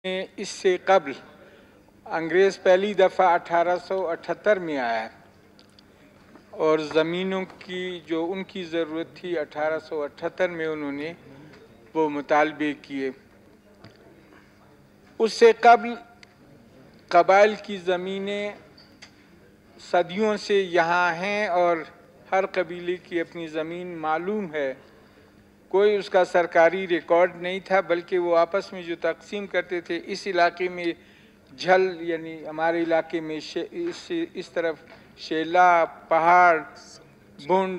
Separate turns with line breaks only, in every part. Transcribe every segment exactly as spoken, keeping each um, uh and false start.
इससे कबल अंग्रेज़ पहली दफ़ा अठारह सौ अठहत्तर में आया और ज़मीनों की जो उनकी ज़रूरत थी अठारह सौ अठहत्तर में उन्होंने वो मुतालबे किए। उससे कबल कबाइल की ज़मीनें सदियों से यहाँ हैं और हर कबीले की अपनी ज़मीन मालूम है। कोई उसका सरकारी रिकॉर्ड नहीं था, बल्कि वो आपस में जो तकसीम करते थे, इस इलाके में झल यानी हमारे इलाके में इस इस तरफ शेला, पहाड़, बुंड,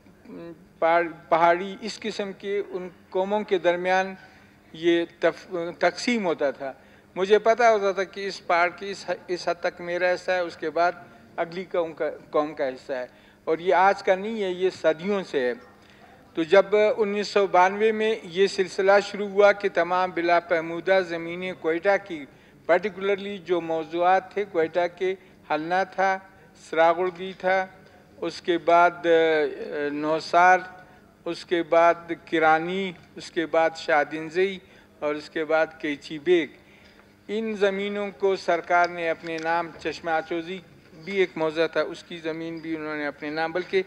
पहाड़ी, इस किस्म के उन कौमों के दरमियान ये तकसीम होता था। मुझे पता होता था कि इस पहाड़ की इस इस हद तक मेरा हिस्सा है, उसके बाद अगली कौम का कौम का हिस्सा है, और ये आज का नहीं है, ये सदियों से है। तो जब उन्नीस सौ बानवे में ये सिलसिला शुरू हुआ कि तमाम बिला महमूदा ज़मीनें कोयटा की, पर्टिकुलरली जो मौज़ूआत थे कोयटा के, हलना था, सरागुड़गी था, उसके बाद नौसार, उसके बाद किरानी, उसके बाद शादिनजई और उसके बाद कैची बेग, इन ज़मीनों को सरकार ने अपने नाम, चश्मा आचोज़ी भी एक मौज़ा था, उसकी ज़मीन भी उन्होंने अपने नाम, बल्कि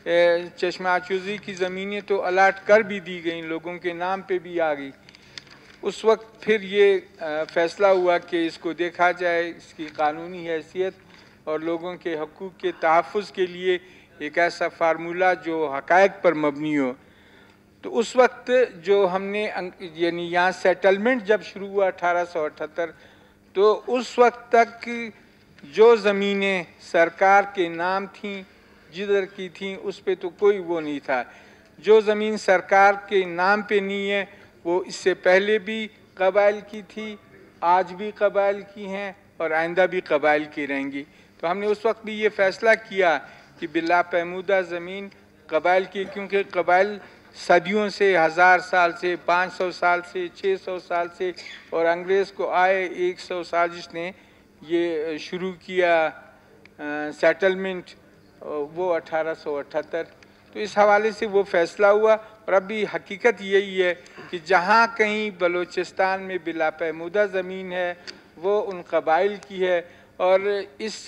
चश्मा आचोज़ी की ज़मीनें तो अलाट कर भी दी गई, लोगों के नाम पे भी आ गई। उस वक्त फिर ये फ़ैसला हुआ कि इसको देखा जाए, इसकी कानूनी हैसियत और लोगों के हकूक़ के तहफ़्फ़ुज़ के लिए एक ऐसा फार्मूला जो हक़ाइक़ पर मबनी हो। तो उस वक्त जो हमने यानी यहाँ सेटलमेंट जब शुरू हुआ अठारह सौ अठहत्तर, तो उस वक्त तक जो ज़मीनें सरकार के नाम थीं, जिधर की थीं, उस पे तो कोई वो नहीं था। जो ज़मीन सरकार के नाम पे नहीं है वो इससे पहले भी कबाइल की थी, आज भी कबाइल की हैं और आइंदा भी कबाइल की रहेंगी। तो हमने उस वक्त भी ये फ़ैसला किया कि बिला महमूदा ज़मीन कबाइल की, क्योंकि कबाइल सदियों से, हज़ार साल से, पाँच सौ साल से, छः सौ साल से, और अंग्रेज़ को आए एक सौ साजिश ने ये शुरू किया सेटलमेंट, वो अठारह सौ अठहत्तर। तो इस हवाले से वो फ़ैसला हुआ, और अभी हकीकत यही है कि जहाँ कहीं बलोचिस्तान में बिला महमूदा ज़मीन है वो उन कबाइल की है। और इस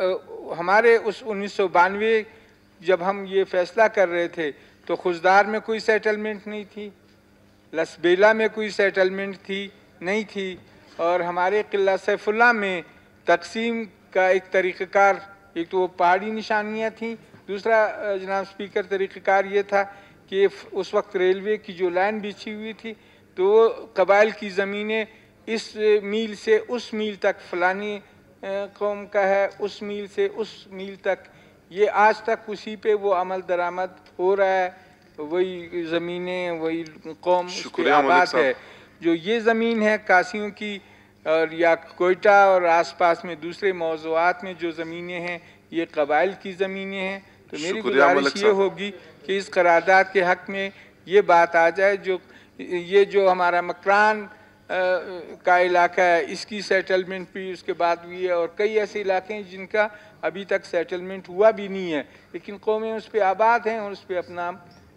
हमारे उस उन्नीस सौ बानवे जब हम ये फ़ैसला कर रहे थे तो खुशदार में कोई सेटलमेंट नहीं थी, लसबेला में कोई सेटलमेंट थी नहीं थी, और हमारे किला सैफुल्ला में तकसीम का एक तरीक़ाकार, एक तो वो पहाड़ी निशानियाँ थीं, दूसरा जनाब स्पीकर तरीक़ाकार ये था कि उस वक्त रेलवे की जो लाइन बिछी हुई थी तो वो कबाइल की ज़मीनें इस मील से उस मील तक फ़लानी कौम का है, उस मील से उस मील तक, ये आज तक उसी पे वो अमल दरामद हो रहा है, वही ज़मीनें, वही कौम उस पे आबाद है। जो ये ज़मीन है कासियों की और या कोयटा और आसपास में दूसरे मौज़ूआत में जो ज़मीनें हैं ये कबाइल की ज़मीनें हैं। तो मेरी गुजारिश ये होगी कि इस करारदाद के हक़ में ये बात आ जाए, जो ये जो हमारा मकरान का इलाका है इसकी सेटलमेंट भी उसके बाद हुई है, और कई ऐसे इलाके हैं जिनका अभी तक सेटलमेंट हुआ भी नहीं है, लेकिन कौमें उस पर आबाद हैं और उस पर अपना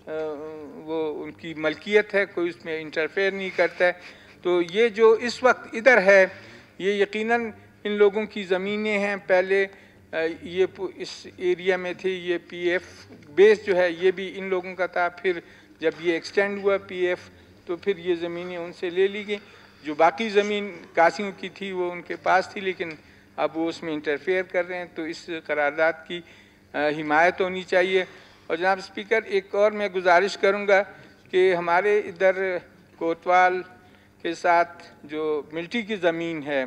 वो उनकी मलकियत है, कोई उसमें इंटरफेयर नहीं करता है। तो ये जो इस वक्त इधर है ये यकीनन इन लोगों की ज़मीनें हैं। पहले ये इस एरिया में थी, ये पी एफ बेस जो है ये भी इन लोगों का था, फिर जब ये एक्सटेंड हुआ पी एफ तो फिर ये ज़मीनें उनसे ले ली गई। जो बाकी ज़मीन कासियों की थी वो उनके पास थी, लेकिन अब वो उसमें इंटरफेयर कर रहे हैं। तो इस करारदाद की हिमायत होनी चाहिए। और जनाब स्पीकर, एक और मैं गुजारिश करूँगा कि हमारे इधर कोतवाल के साथ जो मिलिट्री की ज़मीन है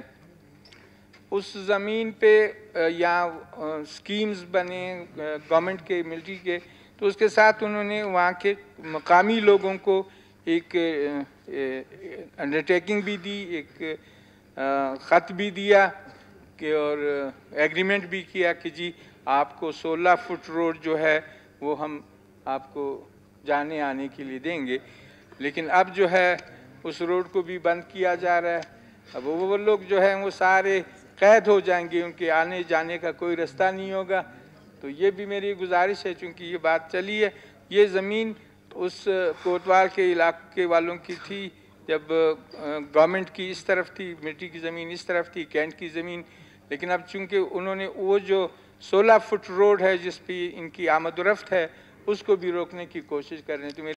उस ज़मीन पे यहाँ स्कीम्स बने गवर्नमेंट के, मिलिट्री के, तो उसके साथ उन्होंने वहाँ के मकामी लोगों को एक अंडरटेकिंग भी दी, एक ख़त भी दिया कि और एग्रीमेंट भी किया कि जी आपको सोलह फुट रोड जो है वो हम आपको जाने आने के लिए देंगे। लेकिन अब जो है उस रोड को भी बंद किया जा रहा है। अब वो वो लोग जो है वो सारे कैद हो जाएंगे, उनके आने जाने का कोई रास्ता नहीं होगा। तो ये भी मेरी गुजारिश है, चूँकि ये बात चली है, ये ज़मीन उस कोतवाल के इलाके वालों की थी, جب گورنمنٹ کی اس طرف تھی، ملٹری کی زمین اس طرف تھی، کینٹ کی زمین، لیکن اب چونکہ انہوں نے وہ جو سولہ فٹ روڈ ہے جس پہ ان کی آمد و رفت ہے اس کو بھی روکنے کی کوشش کر رہے ہیں. تو